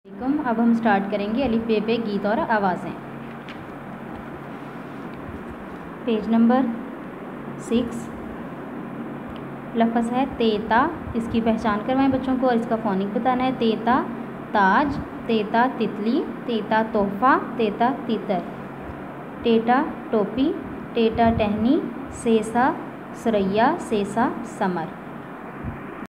अब हम स्टार्ट करेंगे अलिफ बे पे गीत और आवाज़ें। पेज नंबर 6 लफ्ज़ है तेता। इसकी पहचान करवाएं बच्चों को और इसका फ़ोनिक बताना है। तेता ताज, तेता तितली, तेता तोहफ़ा, तेता तीतर। टेटा टोपी, टेटा टहनी, सेसा सुरैया, सेसा समर।